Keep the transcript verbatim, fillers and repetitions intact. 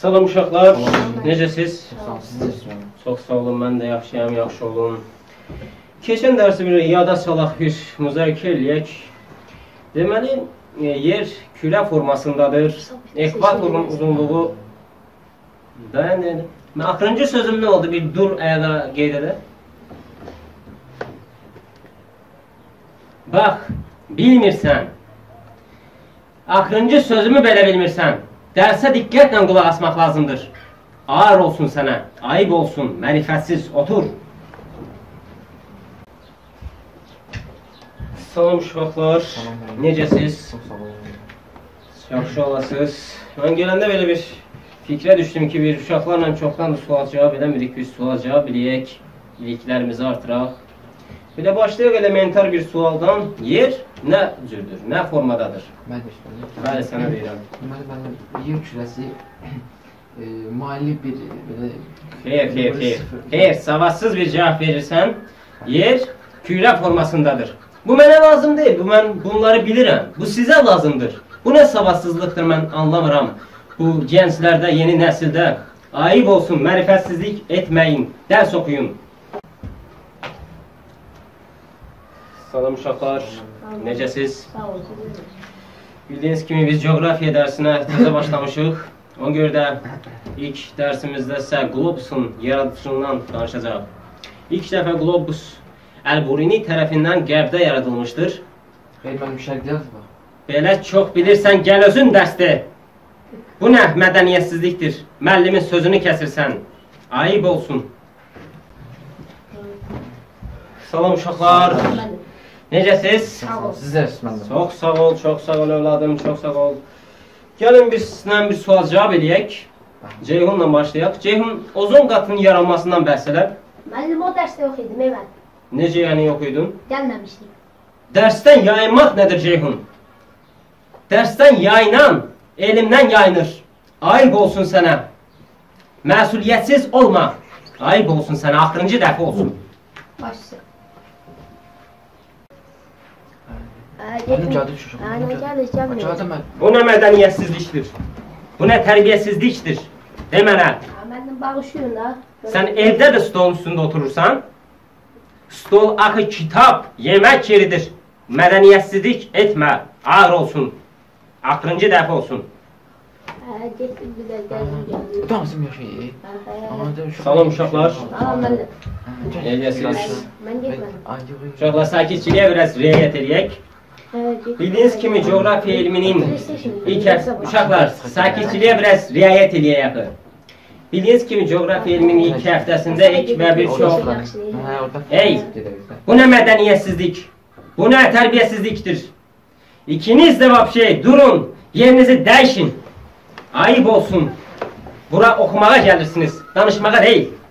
Salam uşaqlar, necəsiz? Çox sağ olun, mən də yaxşıyam, yaxşı olun. Keçən dərsi bir yada salaq, bir müzakirə eləyək. Deməli, yer külə formasındadır. Ekvatorun uzunluğu... Dayan, dayan. Axırıncı sözüm nə oldu? Bir dur, ayağa qeyd edə. Bax, bilmirsən. Axırıncı sözümü belə bilmirsən. Dərsə diqqətlə qulaq asmaq lazımdır. Ağır olsun sənə, ayıb olsun, mərifətsiz, otur. Salam uşaqlar, necəsiz? Yaxşı olasınız. Mən gələndə belə bir fikrə düşdüm ki, bir uşaqlarla çoxdan da sual cavab edəmirik, biz sual cavab eləyək, biliklərimizi artıraq. Bir də başlayaq elementar bir sualdan, yer nə cürdür, nə formadadır? Bəli, sənə deyirəm. Deməli, mən yer kürəsi maili bir... Xeyr, xeyr, xeyr. Xeyr, savadsız bir cavab verirsən, yer kürə formasındadır. Bu mənə lazım deyil, bu mən bunları bilirəm, bu sizə lazımdır. Bu nə savadsızlıqdır, mən anlamıram. Bu gənclərdə, yeni nəsildə ayıb olsun, mərifətsizlik etməyin, dərs oxuyun. Salam uşaqlar, necəsiz? Sağ olun. Bildiyiniz kimi biz coğrafiya dərsinə təzə başlamışıq. Ona görə də ilk dərsimizdə sizə qlobusun yaradılışından danışacaq. İlk dəfə qlobus Əl-Burini tərəfindən qərbdə yaradılmışdır. Xeyr, mənim şərqdə yazdı. Belə çox bilirsən, gəl özün dərsdə. Bu nə mədəniyyətsizlikdir? Müəllimin sözünü kəsirsən. Ayıb olsun. Salam uşaqlar. Necəsiz? Sağ ol. Sizlər, məndən. Çox sağ ol, çox sağ ol övladım, çox sağ ol. Gəlin biz sizinlə bir sual cavab eləyək. Ceyhunla başlayaq. Ceyhun ozon qatının yaranmasından bəhs edər. Müəllim o dərsdə yox idi, Mehmet. Necə yəni yox idin? Gəlməmişdik. Dərsdən yayınmaq nədir Ceyhun? Dərsdən yayınan, elimdən yayınır. Ayıb olsun sənə. Məsuliyyətsiz olma. Ayıb olsun sənə, axırıncı dəfə olsun. Başsın. Mənim gəldi çocuğum. Aynen gəldi, gəlməyəcək. Gəldi mən. Bu nə mədəniyyətsizlikdir? Bu nə tərbiyəsizlikdir? De mənə. Məndən bağışlayın da. Sən evdə də stolun üstündə oturursan. Stol axı kitab, yemək yeridir. Mədəniyyətsizlik etmə, ağır olsun. Axırıncı dəfə olsun. Getdim bir də gəldim gəldim. Dansım yaşayır. Salam uşaqlar. Salam müəllim. Necəsiniz? Mən getmədim. Uşaqlar, sakitçiliyə biraz riayət edək. Bildiyiniz kimi coğrafiya elminin ilk uşaqlar, sakitçiliyə biraz riayət edək. Bildiyiniz kimi coğrafiya elminin ilk həftəsində ilk və bir çox... Ey, bu nə mədəniyyətsizlik? Bu nə tərbiyəsizlikdir? İkiniz də vapşey, durun, yerinizi dəyişin. Ayıb olsun. Bura oxumağa gəlirsiniz, danışmağa deyil.